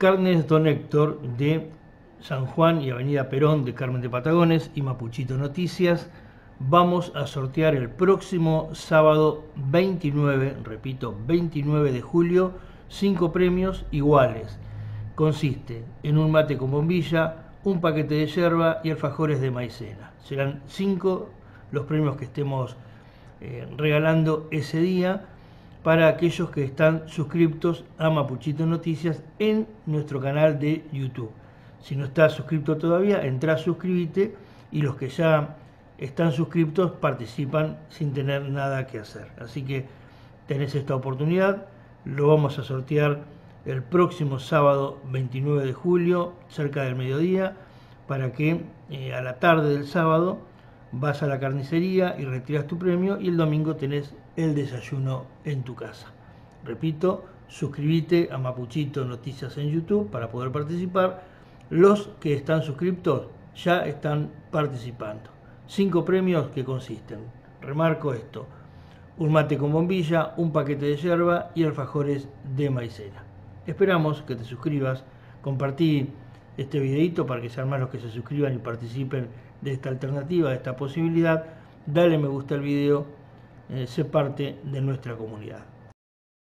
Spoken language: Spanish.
Carnes Don Héctor de San Juan y Avenida Perón de Carmen de Patagones y Mapuchito Noticias. Vamos a sortear el próximo sábado 29, repito, 29 de julio, 5 premios iguales. Consiste en un mate con bombilla, un paquete de yerba y alfajores de maicena. Serán 5 los premios que estemos regalando ese día para aquellos que están suscriptos a Mapuchito Noticias en nuestro canal de YouTube. Si no estás suscrito todavía, entra, suscríbete, y los que ya están suscriptos participan sin tener nada que hacer. Así que tenés esta oportunidad, lo vamos a sortear el próximo sábado 29 de julio, cerca del mediodía, para que a la tarde del sábado vas a la carnicería y retiras tu premio, y el domingo tenés el desayuno en tu casa. Repito, suscríbete a Mapuchito Noticias en YouTube para poder participar. Los que están suscriptos ya están participando. 5 premios que consisten, remarco esto: un mate con bombilla, un paquete de yerba y alfajores de maicena. Esperamos que te suscribas, compartí este videito para que sean más los que se suscriban y participen de esta alternativa, de esta posibilidad. Dale me gusta al video, sé parte de nuestra comunidad.